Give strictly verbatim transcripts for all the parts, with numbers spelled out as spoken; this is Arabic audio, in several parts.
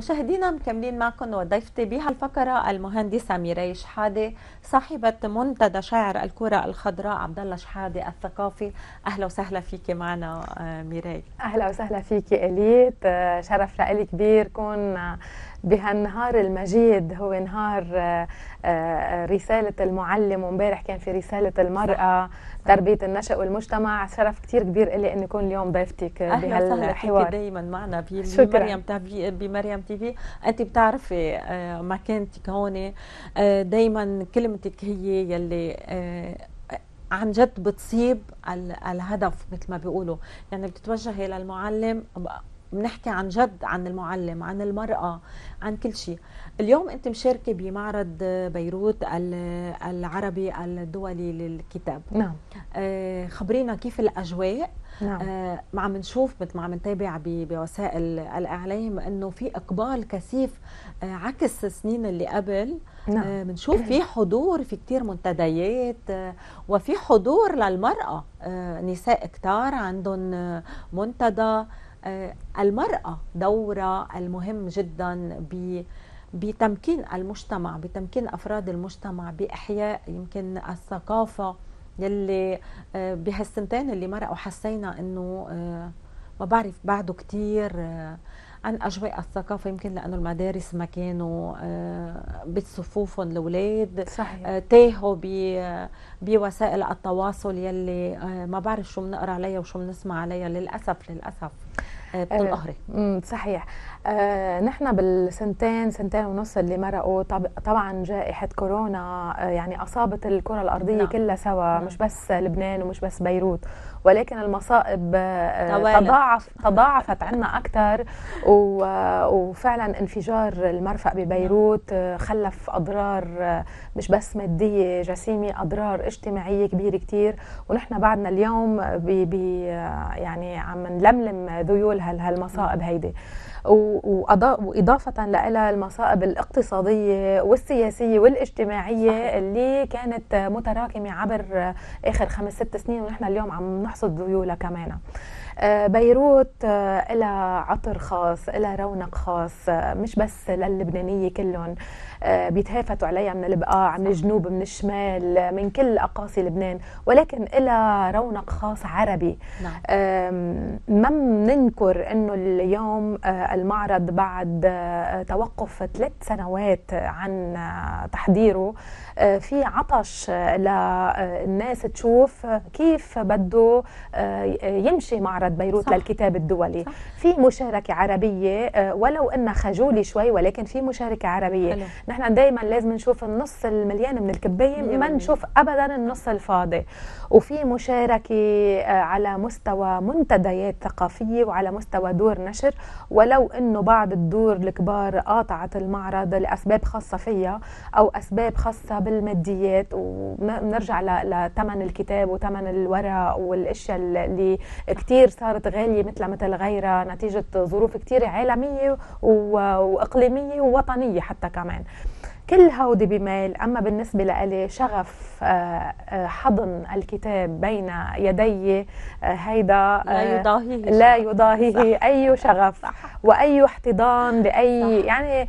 مشاهدينا مكملين معكم وضيفتي بهالفقرة المهندسة ميراي شحادة صاحبة منتدى شاعر الكرة الخضراء عبد الله شحادة الثقافي. أهلا وسهلا فيك معنا ميراي. أهلا وسهلا فيك إليت، شرف لإلي كبير كون بهالنهار المجيد، هو نهار رسالة المعلم، ومبارح كان في رسالة المرأة تربية النشأ والمجتمع. شرف كتير كبير إلي أن يكون اليوم ضيفتك بهالحوار. دايما معنا بمريم تي بمريم تي في. أنت بتعرفي مكانتك هون، دايما كلمتك هي يلي عن جد بتصيب الهدف مثل ما بيقولوا، يعني بتتوجهي للمعلم، بنحكي عن جد عن المعلم، عن المرأة، عن كل شيء. اليوم أنت مشاركة بمعرض بيروت العربي الدولي للكتاب. نعم. آه خبرينا كيف الأجواء. نعم. آه ما عم نشوف مثل ما عم نتابع بوسائل الإعلام أنه في إقبال كثيف، آه عكس السنين اللي قبل. نعم. آه بنشوف في حضور، في كتير منتديات، آه وفي حضور للمرأة، آه نساء كتار عندهم آه منتدى. المرأة دورها المهم جدا بتمكين المجتمع، بتمكين أفراد المجتمع، بإحياء يمكن الثقافة يلي بهالسنتين اللي مرقوا حسينا أنه ما بعرف بعده كتير عن أجواء الثقافة، يمكن لأنه المدارس ما كانوا بصفوفهم الأولاد. صحيح. تاهوا بوسائل التواصل يلي ما بعرف شو بنقرأ عليها وشو بنسمع عليها، للأسف للأسف بتنقهري. آه صحيح. آه نحن بالسنتين سنتين ونص اللي مرقوا، طب طبعا جائحة كورونا آه يعني أصابت الكرة الأرضية نعم. كلها سوا، نعم. مش بس لبنان ومش بس بيروت، ولكن المصائب آه تضاعف تضاعفت عنا أكثر، وفعلا انفجار المرفأ ببيروت آه خلف أضرار آه مش بس مادية جسيمة، أضرار اجتماعية كبيرة كتير. ونحن بعدنا اليوم بي بي يعني عم نلملم ذيول هالمصائب هيدي، وإضافة لها المصائب الاقتصادية والسياسية والاجتماعية اللي كانت متراكمة عبر آخر خمس ست سنين، ونحن اليوم عم نحصد ذيولها كمان. بيروت لها عطر خاص، لها رونق خاص، مش بس للبنانية كلهم، بيتهافتوا عليها من البقاع، من الجنوب، من الشمال، من كل أقاصي لبنان، ولكن لها رونق خاص عربي. نعم. ما بننكر انه اليوم المعرض بعد توقف ثلاث سنوات عن تحضيره في عطش للناس تشوف كيف بده يمشي معرض بيروت صح. للكتاب الدولي صح. في مشاركة عربية ولو انها خجولة شوي، ولكن في مشاركة عربية. حلو. نحن دايما لازم نشوف النص المليان من الكباية، ما نشوف ابدا النص الفاضي. وفي مشاركة على مستوى منتديات ثقافية وعلى مستوى دور نشر، ولو انه بعض الدور الكبار قاطعت المعرض لاسباب خاصة فيها او اسباب خاصة بالماديات، ونرجع لثمن الكتاب وثمن الورق والاشياء اللي كتير صارت غالية مثل مثل غيرها نتيجة ظروف كتير عالمية واقليمية ووطنية حتى كمان. كل هودي بميل. أما بالنسبة لي شغف حضن الكتاب بين يدي هيدا لا يضاهيه لا يضاهيه أي شغف وأي احتضان بأي صح. يعني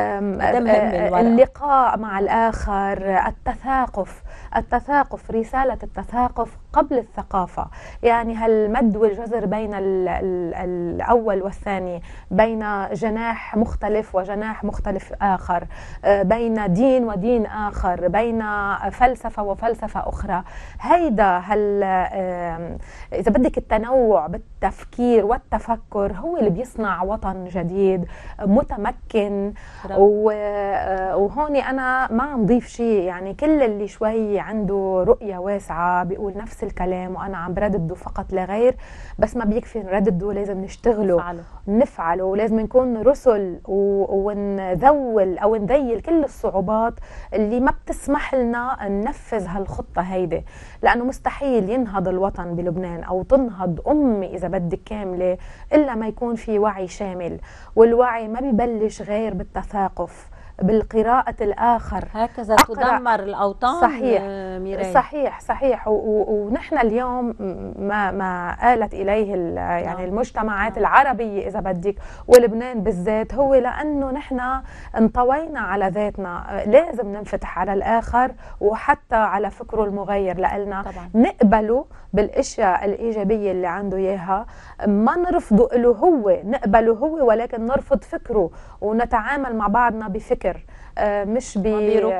اللقاء مع الآخر، التثاقف التثاقف رسالة التثاقف قبل الثقافة، يعني هالمد والجزر بين الأول والثاني، بين جناح مختلف وجناح مختلف آخر، بين دين ودين آخر، بين فلسفة وفلسفة أخرى. هيدا هل إذا بدك التنوع بالتفكير والتفكر هو اللي بيصنع وطن جديد متمكن. وهون أنا ما نضيف شيء، يعني كل اللي شوي عنده رؤية واسعة بيقول نفس الكلام وأنا عم بردده فقط لغير، بس ما بيكفي نردده، لازم نشتغله نفعله, نفعله. ولازم نكون رسل ونذول أو نذيل كل الصعوبات اللي ما بتسمح لنا ننفذ هالخطة هيدي، لأنه مستحيل ينهض الوطن بلبنان أو تنهض أمة إذا بدك كاملة إلا ما يكون في وعي شامل. والوعي ما بيبلش غير بالتثاقف، بالقراءة الآخر. هكذا تدمر الأوطان. صحيح ميراي. صحيح صحيح. ونحن اليوم ما ما آلت إليه يعني المجتمعات العربية إذا بدك ولبنان بالذات، هو لأنه نحن انطوينا على ذاتنا. لازم ننفتح على الآخر وحتى على فكره المغير لنا، نقبله بالاشياء الايجابيه اللي عنده اياها، ما نرفضه له هو، نقبله هو ولكن نرفض فكره ونتعامل مع بعضنا بفكر مش ب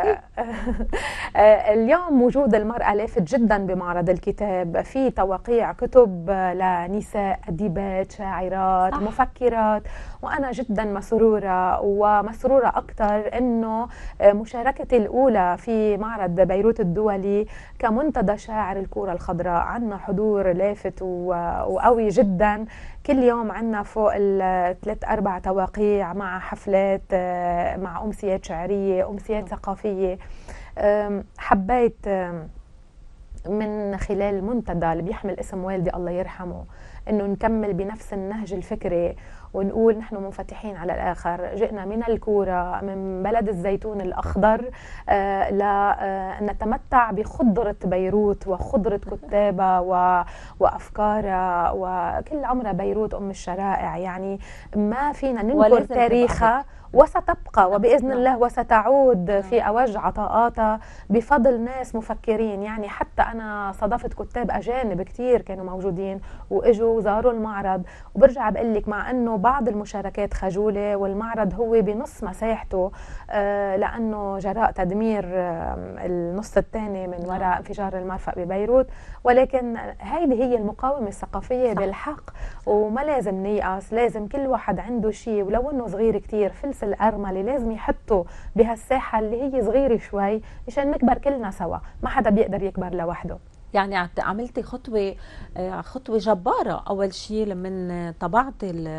اليوم وجود المرأة لافت جدا بمعرض الكتاب، في توقيع كتب لنساء أديبات شاعرات صح. مفكرات، وأنا جدا مسرورة ومسرورة أكثر أنه مشاركتي الأولى في معرض بيروت الدولي كمنتدى شاعر الكرة الخضراء. عنا حضور لافت وقوي جدا، كل يوم عنا فوق الثلاث أربع توقيع مع حفلات، مع أمسيات شعرية، أمسيات ثقافية. حبيت من خلال المنتدى اللي بيحمل اسم والدي الله يرحمه انه نكمل بنفس النهج الفكري ونقول نحن منفتحين على الآخر. جئنا من الكورة، من بلد الزيتون الأخضر، آه لنتمتع بخضرة بيروت وخضرة كتابة وأفكارها، وكل عمرها بيروت أم الشرائع. يعني ما فينا ننكر تاريخها وستبقى وبإذن الله وستعود في أوج عطاءاتها بفضل ناس مفكرين. يعني حتى أنا صادفت كتاب أجانب كتير كانوا موجودين وإجوا وزاروا المعرض، وبرجع بقول لك مع أنه بعض المشاركات خجولة والمعرض هو بنص مساحته آه لأنه جراء تدمير آه النص الثاني من وراء انفجار المرفأ ببيروت، ولكن هيدي هي المقاومة الثقافية بالحق، وما لازم نيأس. لازم كل واحد عنده شيء ولو أنه صغير كتير، فلس الأرملة لازم يحطه بهالساحة اللي هي صغيرة شوي مشان نكبر كلنا سوا، ما حدا بيقدر يكبر لوحده. يعني عملتي خطوة خطوة جبارة. أول شيء لمن طبعت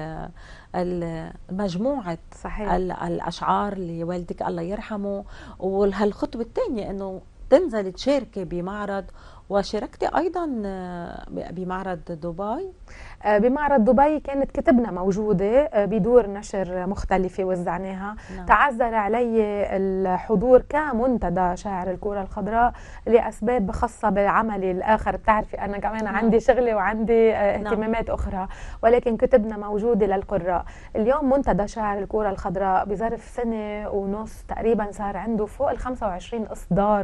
المجموعة صحيح. الأشعار لوالدك الله يرحمه، وهالخطوة الثانية أنه تنزل تشاركي بمعرض، وشاركتي أيضا بمعرض دبي. بمعرض دبي كانت كتبنا موجودة بدور نشر مختلفة وزعناها. نعم. تعذر علي الحضور كمنتدى شاعر الكرة الخضراء لأسباب خاصة بعملي الآخر، بتعرفي أنا كمان نعم. عندي شغلي وعندي اهتمامات نعم. أخرى، ولكن كتبنا موجودة للقراء. اليوم منتدى شاعر الكرة الخضراء بظرف سنة ونص تقريبا صار عنده فوق ال خمسة وعشرين إصدار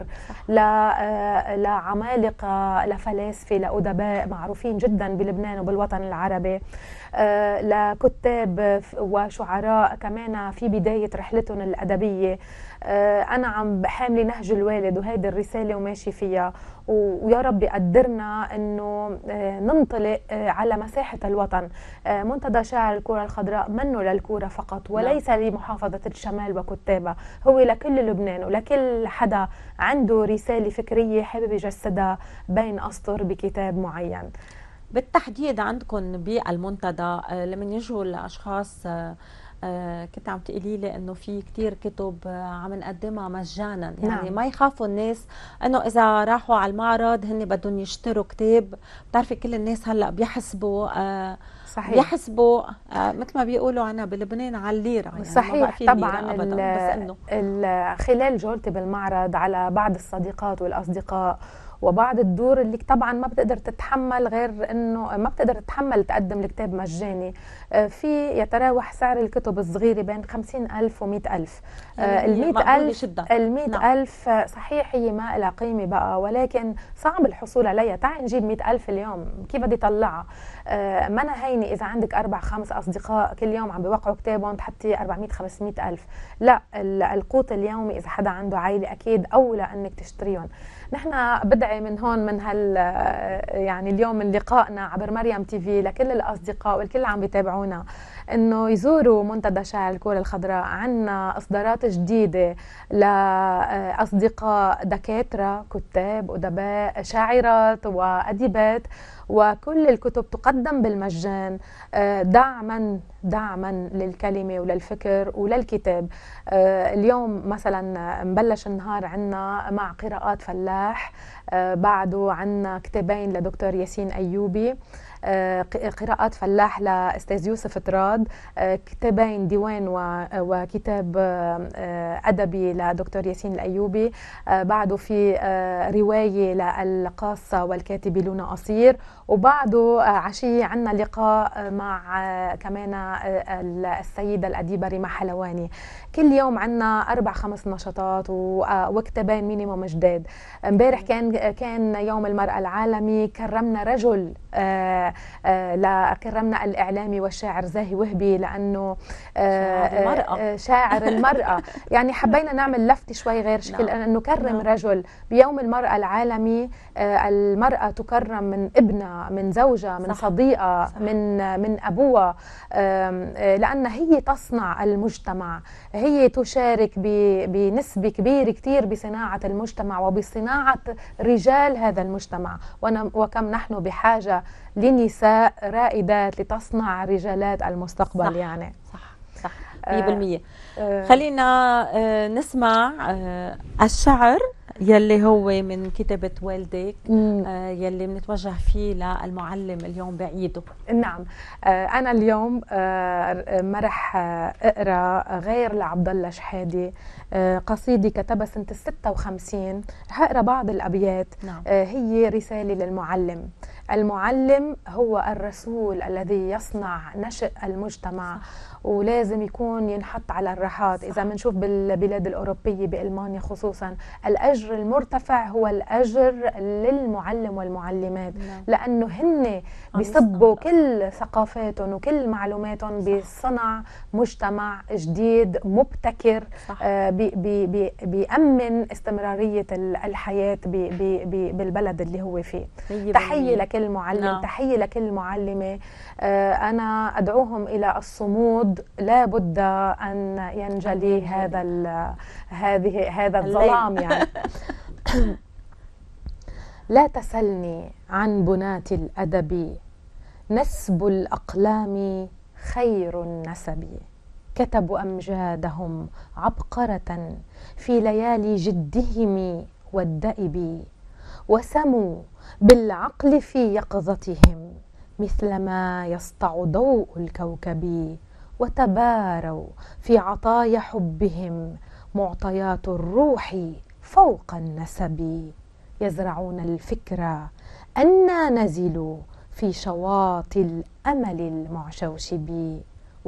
لعمالقة، لفلاسفة، لأدباء معروفين جدا بلبنان وبالوطن العربي، آه لكتاب وشعراء كمان في بداية رحلتهم الأدبية. آه أنا عم بحاملي نهج الوالد وهيدي الرسالة وماشي فيها، ويا رب يقدرنا أنه آه ننطلق آه على مساحة الوطن. آه منتدى شاعر الكرة الخضراء منه للكرة فقط وليس لمحافظة الشمال وكتابة، هو لكل لبنان ولكل حدا عنده رسالة فكرية حابب يجسدها بين أسطر بكتاب معين. بالتحديد عندكم بالمنتدى لما يجوا الاشخاص، كنت عم تقولي لي انه في كثير كتب عم نقدمها مجانا، يعني نعم. ما يخافوا الناس انه اذا راحوا على المعرض هن بدهم يشتروا كتاب. بتعرفي كل الناس هلا بيحسبوا صحيح. بيحسبوا مثل ما بيقولوا عنا بلبنان على الليره، يعني صحيح. طبعا أبداً. بس انه خلال جولتي بالمعرض على بعض الصديقات والاصدقاء وبعض الدور اللي طبعا ما بتقدر تتحمل غير انه ما بتقدر تتحمل تقدم الكتاب مجاني، في يتراوح سعر الكتب الصغيره بين خمسين ألف ومئة ألف. المئة ألف المئة ألف صحيح هي ما لها قيمه بقى، ولكن صعب الحصول عليها. تعي نجيب مئة ألف اليوم، كيف بدي طلعها؟ ما أنا هينه اذا عندك اربع خمس اصدقاء كل يوم عم بيوقعوا كتابهم تحطي أربعمئة خمسمئة ألف. لا، القوت اليومي اذا حدا عنده عائله اكيد اولى انك تشتريهم. نحن بدعي من هون من هال يعني اليوم من لقائنا عبر مريم تي في لكل الاصدقاء والكل عم بيتابعونا انه يزوروا منتدى شاعر الكرة الخضراء. عنا اصدارات جديده لاصدقاء دكاتره، كتاب، ادباء، شاعرات واديبات، وكل الكتب تقدم بالمجان دعما دعما للكلمه وللفكر وللكتاب. اليوم مثلا مبلش النهار عنا مع قراءات فلاح، بعده عنا كتابين لدكتور ياسين ايوبي، قراءات فلاح لأستاذ يوسف تراد، كتابين ديوان وكتاب أدبي لدكتور ياسين الأيوبي، بعده في رواية للقاصة والكاتب لونا قصير، وبعده عشية عنا لقاء مع كمان السيدة الأديبة ريما حلواني. كل يوم عنا أربع خمس نشاطات وكتابين مينيموم جداد. امبارح كان كان يوم المرأة العالمي، كرمنا رجل آآ آآ كرمنا الإعلامي والشاعر زاهي وهبي لأنه شاعر المرأة, شاعر المرأة. يعني حبينا نعمل لفت شوي غير شكل، نعم. أنه نكرم نعم. رجل بيوم المرأة العالمي. المرأة تكرم من ابنها، من زوجها، من صح. صديقة صح. من من أبوها، لأن هي تصنع المجتمع، هي تشارك بنسبة كبيرة كتير بصناعة المجتمع وبصناعة رجال هذا المجتمع. وكم نحن بحاجة لنساء رائدات لتصنع رجالات المستقبل. صح. يعني صح صح مية بالمية. آه خلينا آه نسمع آه الشعر يلي هو من كتابة والدك، آه يلي بنتوجه فيه للمعلم اليوم بعيده. نعم. آه أنا اليوم آه ما رح أقرأ غير لعبد الله شحادي آه قصيدة كتبها سنة الستة وخمسين. رح أقرأ بعض الأبيات. نعم. آه هي رسالة للمعلم. المعلم هو الرسول الذي يصنع نشأ المجتمع، ولازم يكون ينحط على الراحات. إذا بنشوف بالبلاد الأوروبية بألمانيا خصوصا، الأجر المرتفع هو الأجر للمعلم والمعلمات، لأنه هن بيصبوا كل ثقافاتهم وكل معلوماتهم بصنع مجتمع جديد مبتكر آه بي بي بي بيأمن استمرارية الحياة بي بي بي بالبلد اللي هو فيه. تحية لكل معلم، نعم. تحية لكل معلمة. آه أنا أدعوهم إلى الصمود، لا بد أن ينجلي هذا هذه هذا الظلام. يعني لا تسلني عن بنات الأدب، نسب الأقلام خير النسب. كتبوا أمجادهم عبقرة في ليالي جدهم والدئب، وسموا بالعقل في يقظتهم مثلما يسطع ضوء الكوكب، وتباروا في عطايا حبهم معطيات الروح فوق النسب. يزرعون الفكرة أنا نزلوا في شواطئ الأمل المعشوشب،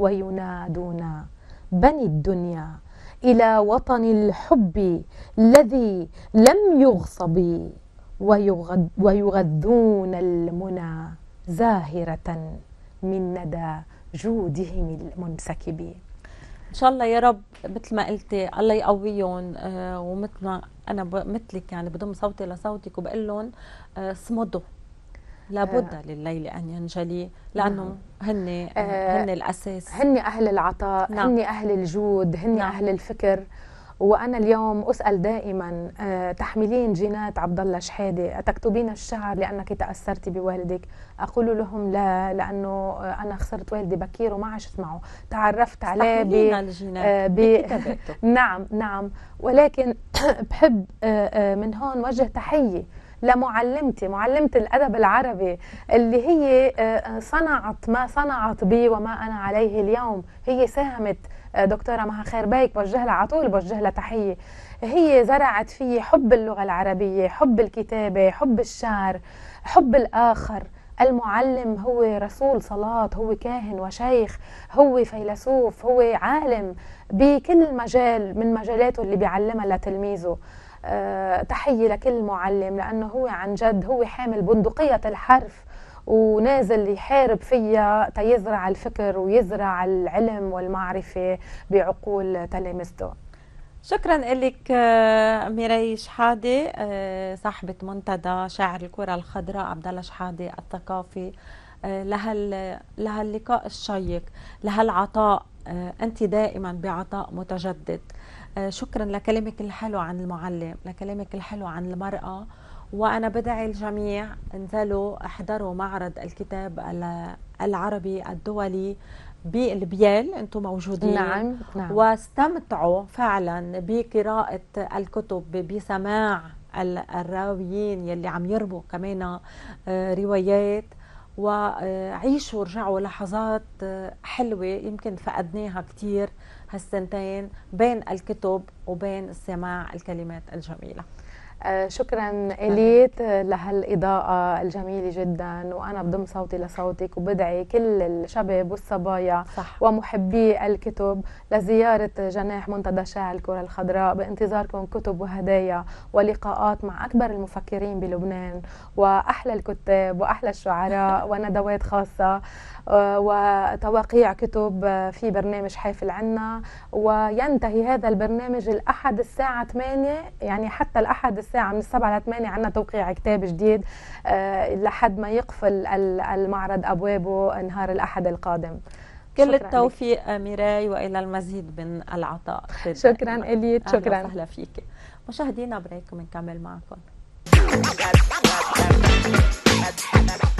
وينادون بني الدنيا إلى وطن الحب الذي لم يغصب، ويغد ويغذون المنى زاهرة من ندى جودهم المنسكب. ان شاء الله يا رب مثل ما قلتي الله يقويهم، آه ومثل ما انا مثلك يعني بضم صوتي لصوتك وبقول لهم آه صمدوا، لابد آه لليل ان ينجلي، لانه هن آه هن الاساس، هن اهل العطاء. نعم. هن اهل الجود، هن نعم. اهل الفكر. وأنا اليوم أسأل دائما أه تحملين جينات عبد الله شحادي، أتكتبين الشعر لأنك تأثرتي بوالدك؟ أقول لهم لا، لأنه أنا خسرت والدي بكير وما عشت معه، تعرفت عليه ب... أه ب... نعم نعم. ولكن بحب أه من هون وجه تحية لمعلمتي، معلمة الأدب العربي اللي هي صنعت ما صنعت بي وما أنا عليه اليوم. هي ساهمت، دكتورة مها خير بيك بوجه لها على طول بوجه لها تحية. هي زرعت في حب اللغة العربية، حب الكتابة، حب الشعر، حب الآخر. المعلم هو رسول صلاة، هو كاهن وشيخ، هو فيلسوف، هو عالم بكل مجال من مجالاته اللي بيعلمها لتلميذه. أه تحية لكل معلم، لأنه هو عن جد هو حامل بندقية الحرف ونازل يحارب فيها تيزرع الفكر ويزرع العلم والمعرفة بعقول تلامذته. شكرا لك ميراي شحادي، صاحبة منتدى شاعر الكرة الخضراء عبد الله شحادي الثقافي، لهال لهاللقاء الشيق، لهالعطاء. أنت دائما بعطاء متجدد. شكرا لكلامك الحلو عن المعلم، لكلامك الحلو عن المرأة. وأنا بدعي الجميع انزلوا احضروا معرض الكتاب العربي الدولي بالبيال، انتم موجودين. نعم نعم. واستمتعوا فعلا بقراءة الكتب، بسماع الراويين يلي عم يربوا كمان روايات، وعيشوا ورجعوا لحظات حلوة يمكن فقدناها كتير هالسنتين بين الكتب وبين السماع الكلمات الجميلة. آه شكرا إليت لهالإضاءة الجميلة جدا، وأنا بضم صوتي لصوتك وبدعي كل الشباب والصبايا صح. ومحبي الكتب لزيارة جناح منتدى شاعر الكرة الخضراء بانتظاركم كتب وهدايا ولقاءات مع أكبر المفكرين بلبنان وأحلى الكتاب وأحلى الشعراء وندوات خاصة وتوقيع كتب في برنامج حافل عنا. وينتهي هذا البرنامج الأحد الساعة ثمانية، يعني حتى الأحد الساعة من السبعة لثمانية عنا توقيع كتاب جديد لحد ما يقفل المعرض أبوابه نهار الأحد القادم. كل التوفيق ميراي وإلى المزيد من العطاء. شكرا إليت. شكرا. أهلا وسهلا فيك. مشاهدينا بريك ونكمل معكم.